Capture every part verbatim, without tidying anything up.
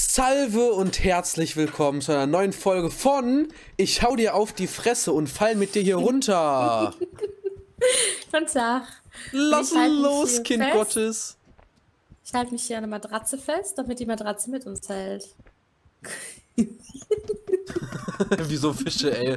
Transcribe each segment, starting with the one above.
Salve und herzlich willkommen zu einer neuen Folge von Ich hau dir auf die Fresse und fall mit dir hier runter. Guten Tag. Lass halt los, Kind fest. Gottes. Ich halte mich hier an der Matratze fest, damit die Matratze mit uns hält. Wie so Fische, ey.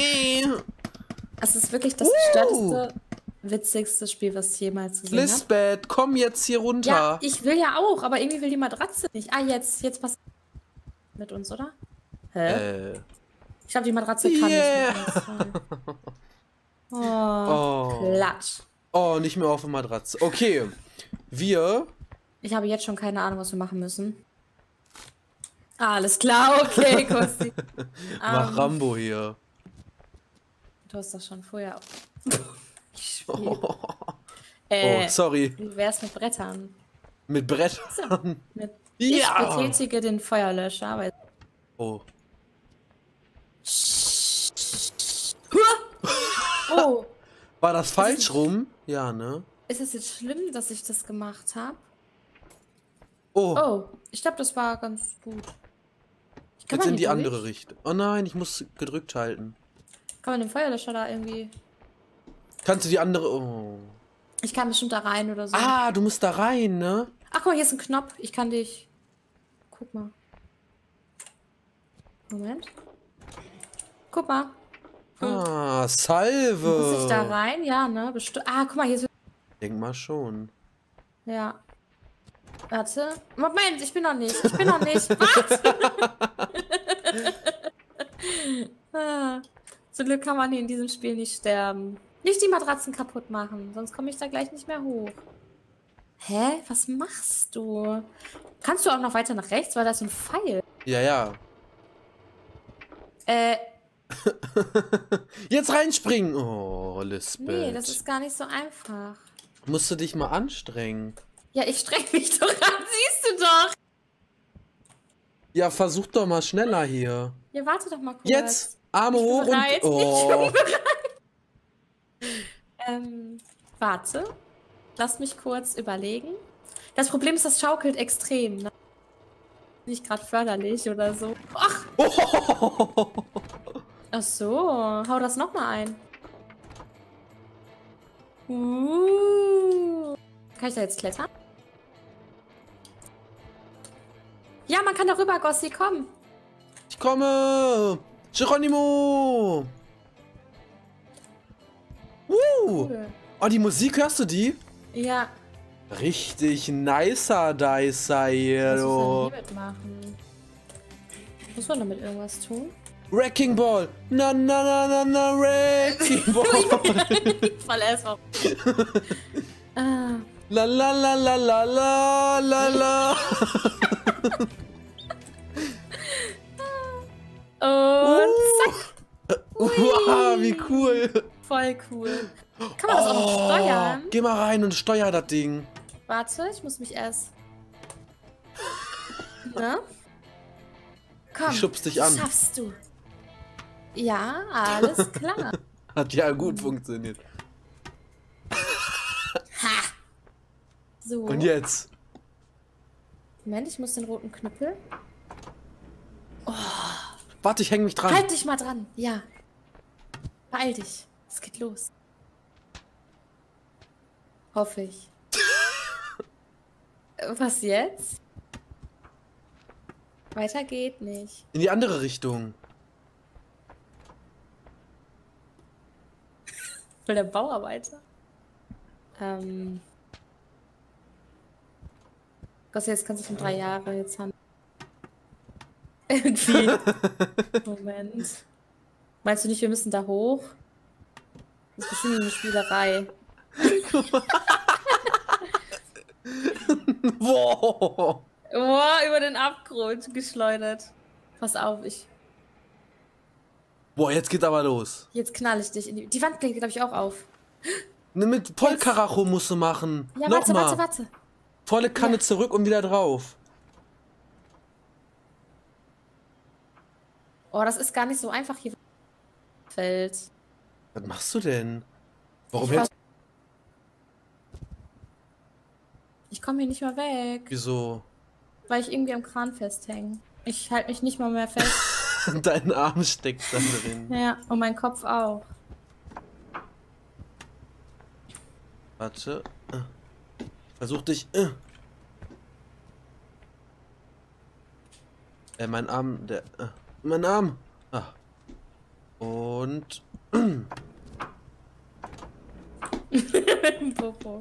Es ist wirklich das gestörteste, witzigste Spiel, was ich jemals gesehen habe. Lisbeth, komm jetzt hier runter. Ja, ich will ja auch, aber irgendwie will die Matratze nicht. Ah, jetzt, jetzt passt mit uns, oder? Hä? Äh. Ich glaube, die Matratze kann Yeah. nicht mit uns. Oh, Oh. Klatsch. Oh, nicht mehr auf der Matratze. Okay, wir... Ich habe jetzt schon keine Ahnung, was wir machen müssen. Ah, alles klar, okay, Kosti. Mach um, Rambo hier. Du hast doch schon vorher... Oh, Äh, oh, sorry. Wie wär's mit Brettern? Mit Brettern. Mit Ja. Ich betätige den Feuerlöscher. Weil Oh. oh, War das falsch rum? Ja, ne? ist es jetzt schlimm, dass ich das gemacht habe? Oh, Oh, ich glaube, das war ganz gut. Ich kann jetzt man in die hier andere durch? Richtung. Oh nein, ich muss gedrückt halten. Kann man den Feuerlöscher da irgendwie... Kannst du die andere... Oh. Ich kann bestimmt da rein oder so. Ah, du musst da rein, ne? Ach, guck mal, hier ist ein Knopf. Ich kann dich... Guck mal. Moment. Guck mal. Ah, Salve. Muss ich da rein? Ja, ne? Besti ah, guck mal, hier ist... Denk mal schon. Ja. Warte. Moment, ich bin noch nicht. Ich bin noch nicht. Was? ah. Zum Glück kann man hier in diesem Spiel nicht sterben. Nicht die Matratzen kaputt machen, sonst komme ich da gleich nicht mehr hoch. Hä? Was machst du? Kannst du auch noch weiter nach rechts, weil da ist so ein Pfeil. Ja, ja. Äh, Jetzt reinspringen. Oh, Lisbeth. nee, das ist gar nicht so einfach. Musst du dich mal anstrengen. Ja, ich streng mich doch an, siehst du doch. Ja, versuch doch mal schneller hier. Ja, warte doch mal kurz. Jetzt! Arme Ich bin hoch bereit. und... Oh. Ich bin bereit. ähm, warte. Lass mich kurz überlegen. Das Problem ist, das schaukelt extrem. Ne? Nicht gerade förderlich oder so. Ach! Oh. Ach so, hau das nochmal ein. Uh. Kann ich da jetzt klettern? Ja, man kann da rüber, Gossi, komm. Ich komme! Geronimo! Uh. Cool. Oh, die Musik, hörst du die? Ja, Richtig nicer Dicer hier, was muss man du. hiermit machen? Muss man damit irgendwas tun? Wrecking Ball! Na na na na na Wrecking Ball! Voll erstmal. ah. La la la la la la la la. Und zack. Wow, wie cool. Voll cool. Kann man das auch noch steuern? Geh mal rein und steuer das Ding. Warte, ich muss mich erst... Na? Komm, Ich schubst dich das an. schaffst du. Ja, alles klar. Hat ja gut funktioniert. Ha! So. Und jetzt? Moment, ich muss den roten Knüppel. Warte, ich häng mich dran. Halt dich mal dran. Ja. Beeil dich. Es geht los. Hoffe ich. Was jetzt? Weiter geht nicht. In die andere Richtung. Will der Bauarbeiter? Ähm. Gott, jetzt kannst du schon drei Jahre jetzt haben. Irgendwie. Moment. Meinst du nicht, wir müssen da hoch? Das ist bestimmt eine Spielerei. Wow. Boah, über den Abgrund geschleudert. Pass auf, ich. Boah, jetzt geht aber los. Jetzt knall ich dich in die. Die Wand geht, glaube ich, auch auf. Ne, mit Vollkaracho musst du machen. Ja, warte, Nochmal. warte, warte. Volle Kanne Ja. zurück und wieder drauf. Oh, das ist gar nicht so einfach hier. Fällt. Was machst du denn? Warum Ich hältst Ich komme hier nicht mehr weg. Wieso? weil ich irgendwie am Kran festhänge. Ich halte mich nicht mal mehr fest. Dein Arm steckt da drin. Ja, und mein Kopf auch. Warte. Versuch dich. Äh, äh mein Arm, der. Äh, mein Arm. Ah. Und. Popo.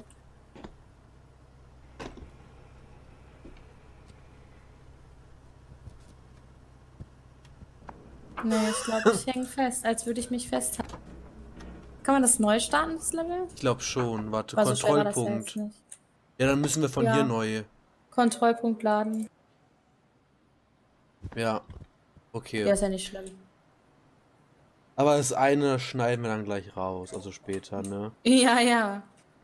Nee, ich glaube, ich hänge fest, als würde ich mich festhalten. Kann man das neu starten, das Level? Ich glaube schon. Warte, War so schwer war das ja Kontrollpunkt. jetzt nicht. Ja, dann müssen wir von Ja. hier neu. Kontrollpunkt laden. Ja. Okay. Ja, ist ja nicht schlimm. Aber das eine schneiden wir dann gleich raus, also später, ne? Ja, ja.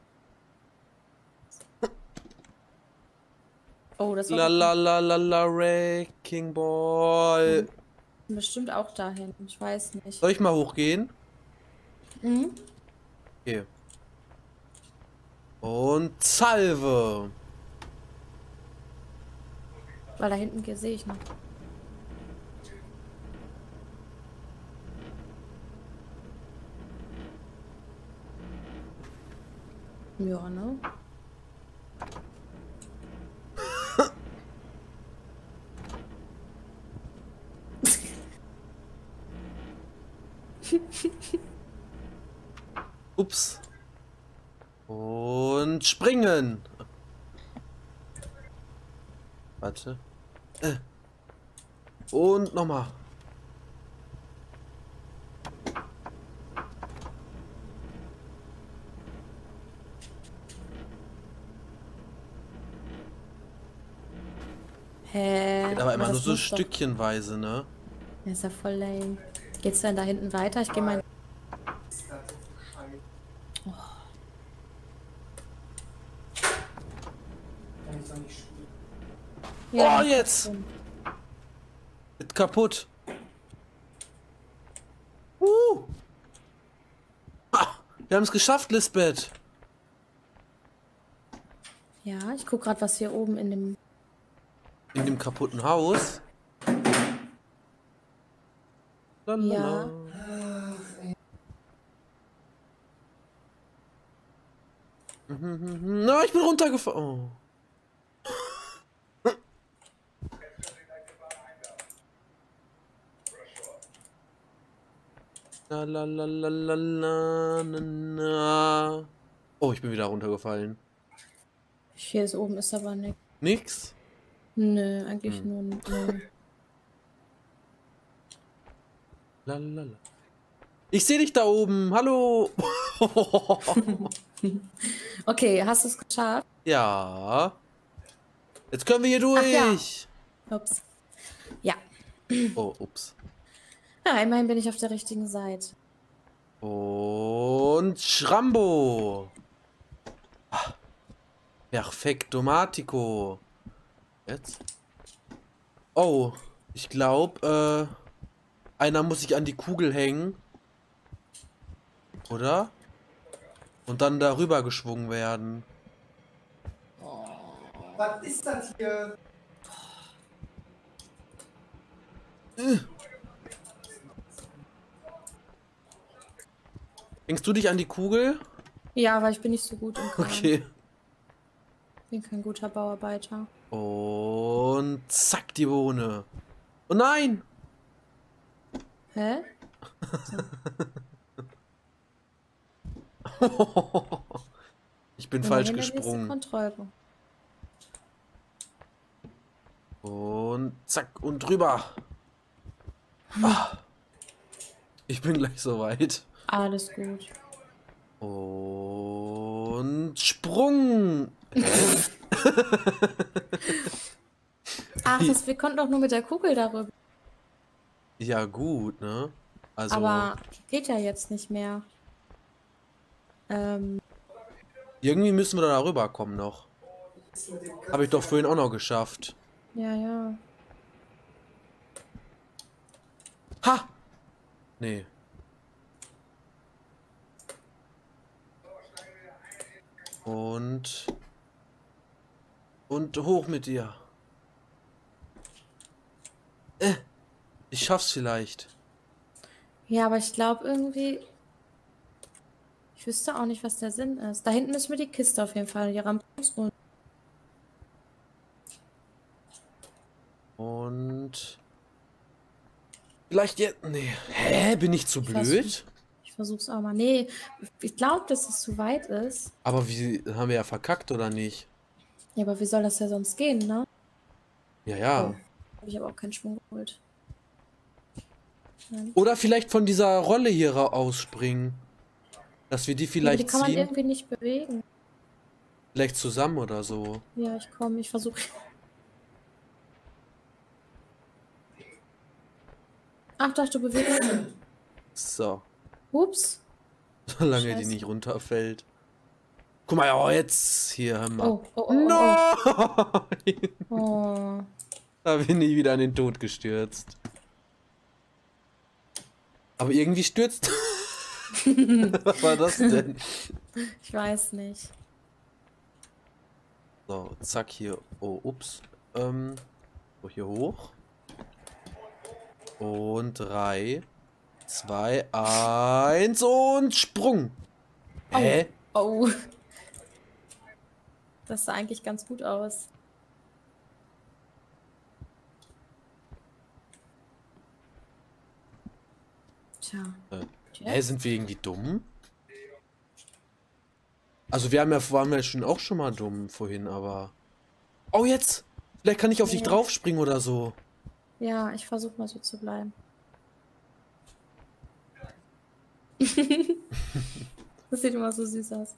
Oh, das war La gut. la la la la Wrecking Ball. Bestimmt auch dahin. Ich weiß nicht. Soll ich mal hochgehen? Mhm. Okay. Und Salve. Weil da hinten sehe ich noch. Ja, ne? Ups. Und springen. Warte. Äh. Und nochmal. Hä? Geht aber immer das nur so muss doch- stückchenweise, ne? Ja, ist ja voll lame. Geht's denn da hinten weiter? Ich gehe mal. Ja, Oh, jetzt! Wird kaputt. Uh. Ah, wir haben es geschafft, Lisbeth. Ja, ich guck gerade, was hier oben in dem. In dem kaputten Haus. Lalala. Ja. Mhm. Na, ich bin runtergefallen. Oh. La, la, la, la, la, la, na, na. Oh, ich bin wieder runtergefallen. Hier ist oben ist aber nichts. Nix? Nö, eigentlich Hm. nur. Nö. La, la, la. Ich sehe dich da oben. Hallo. Okay, hast du es geschafft? Ja. Jetzt können wir hier durch. Ach ja. Ups. Ja. Oh, ups. Ja, immerhin bin ich auf der richtigen Seite. Und Schrambo. Ah, Perfektomatico. Jetzt? Oh, ich glaube, äh, einer muss sich an die Kugel hängen. Oder? Und dann darüber geschwungen werden. Was ist das hier? Hängst du dich an die Kugel? Ja, aber ich bin nicht so gut im Kran. Okay. Ich bin kein guter Bauarbeiter. Und zack, die Bohne. Oh nein! Hä? Ich bin Und falsch dann der nächste gesprungen. Kontrollpunkt. Und zack und drüber. Ah, ich bin gleich soweit. Alles gut. Und Sprung. Ach, das, wir konnten doch nur mit der Kugel darüber. Ja gut, ne? Also Aber geht ja jetzt nicht mehr. Ähm, irgendwie müssen wir da darüber kommen noch. Habe ich doch vorhin auch noch geschafft. ja, ja. Ha! Nee. Und und hoch mit dir. Ich schaff's vielleicht. Ja, aber ich glaube irgendwie. Ich wüsste auch nicht, was der Sinn ist. Da hinten müssen wir die Kiste auf jeden Fall. Die Rampe muss runter. Und... Vielleicht jetzt... Nee. Hä? Bin ich zu Ich blöd? Ich versuch's auch mal. Nee, ich glaube, dass es zu weit ist. Aber wie... Haben wir ja verkackt, oder nicht? Ja, aber wie soll das ja sonst gehen, ne? Ja, ja. Oh, habe ich aber auch keinen Schwung geholt. Nein. Oder vielleicht von dieser Rolle hier ra- ausspringen. Dass wir die Ja, aber vielleicht die kann man ziehen. irgendwie nicht bewegen. Vielleicht zusammen oder so. Ja, ich komme, ich versuche. Ach doch, du bewegst dich. So. Ups. Solange die Scheiße. nicht runterfällt. Guck mal, oh, jetzt hier, hör mal. Oh, oh, oh, oh, Nein! oh. Oh. Da bin ich wieder an den Tod gestürzt. Aber irgendwie stürzt. Was war das denn? Ich weiß nicht. So, zack, hier. Oh, ups. Ähm, so, hier hoch. Und drei, zwei, eins und Sprung. Hä? Oh. Das sah eigentlich ganz gut aus. Tja. Äh, Tja. Hä, sind wir irgendwie dumm? Also wir haben ja, waren ja schon auch schon mal dumm vorhin, aber... Oh, jetzt! Vielleicht kann ich auf dich Nee. draufspringen oder so. Ja, ich versuche mal so zu bleiben. Das sieht immer so süß aus.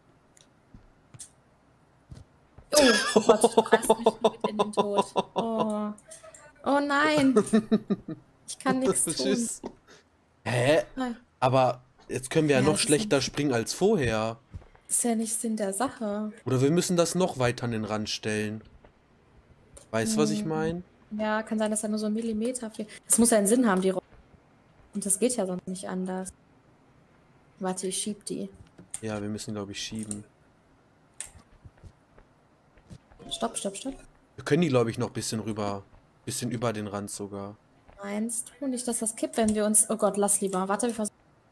Oh, oh Gott, du reißt mich mit in den Tod. Oh, oh nein. Ich kann nichts tun. Tschüss. Hä? Nein. Aber jetzt können wir ja, Ja, noch das ist schlechter springen als vorher. Das ist ja nicht Sinn der Sache. Oder wir müssen das noch weiter an den Rand stellen. Weißt du, was ich Hm. meine? Ja, kann sein, dass da nur so ein Millimeter fehlt. Das muss ja einen Sinn haben, die Rolle. Und das geht ja sonst nicht anders. Warte, ich schieb die. Ja, wir müssen, glaube ich, schieben. Stopp, stopp, stopp. Wir können die, glaube ich, noch ein bisschen rüber. Bisschen über den Rand sogar. Meinst du nicht, dass das kippt, wenn wir uns... Oh Gott, lass lieber. Warte, wir versuchen...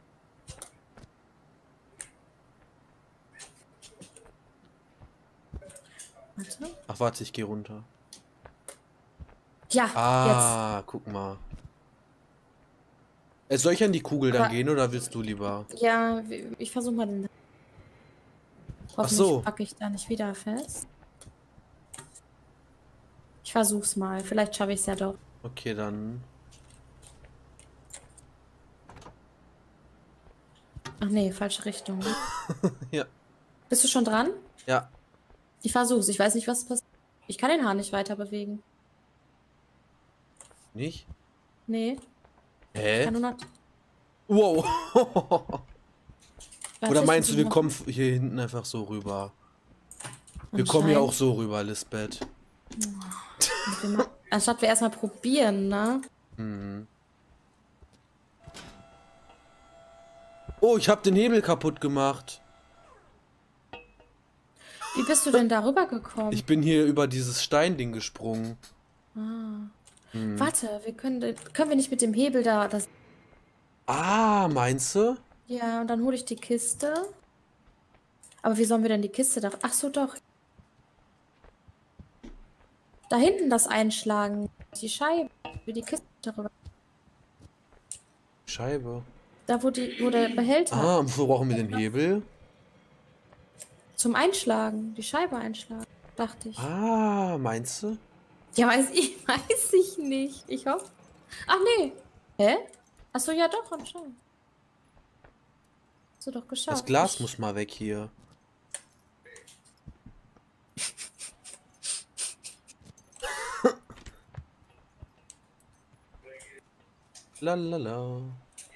Warte. Ach, warte, ich gehe runter. Ja, Ah, guck mal. Äh, soll ich an die Kugel dann Aber- gehen oder willst du lieber? jetzt. Ja, ich versuche mal den... Hoffentlich so. packe ich da nicht wieder fest. Ich versuch's mal. Vielleicht schaffe ich es ja doch. Okay, dann. Ach nee, falsche Richtung. Ne? Ja. Bist du schon dran? Ja. Ich versuch's. Ich weiß nicht, was passiert. Ich kann den Hahn nicht weiter bewegen. Nicht? Nee, ich Hä? kann nur noch... Wow. Warte, Oder ich meinst du, versuch wir noch- kommen f- hier hinten einfach so rüber? Wir kommen ja auch so rüber, Lisbeth. Anscheinend- Anstatt wir erstmal probieren, ne? Mhm. Oh, ich habe den Hebel kaputt gemacht. Wie bist du denn darüber gekommen? Ich bin hier über dieses Steinding gesprungen. Ah. Mhm. Warte, wir können, den- können wir nicht mit dem Hebel da... Das, Ah, meinst du? ja, und dann hole ich die Kiste. Aber wie sollen wir denn die Kiste da... Ach so, doch. Da hinten das einschlagen. Die Scheibe. Für die Kiste darüber. Scheibe. Da, wo, die, wo der Behälter... Ah, und wofür brauchen wir den Hebel? Zum Einschlagen. Die Scheibe einschlagen. Dachte ich. Ah, meinst du? Ja, weiß ich, weiß ich nicht. Ich hoffe. Ach nee. Hä? Achso, ja doch, anscheinend. Hast du doch geschafft. Das Glas Ich- muss mal weg hier. Lalala.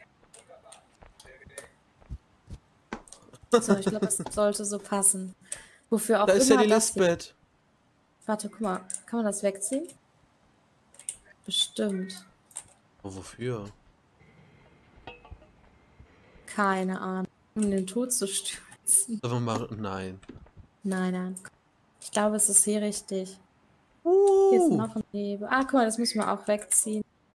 So, ich glaube, das sollte so passen. Wofür auch Da ist ja immer die das hier- Lisbeth. Warte, guck mal. Kann man das wegziehen? Bestimmt. Oh, wofür? Keine Ahnung. Um den Tod zu stürzen. Sollen wir mal. Nein. Nein, nein. Ich glaube, es ist hier richtig. Hier ist Uh, noch ein Nebel. Ah, guck mal, das müssen wir auch wegziehen.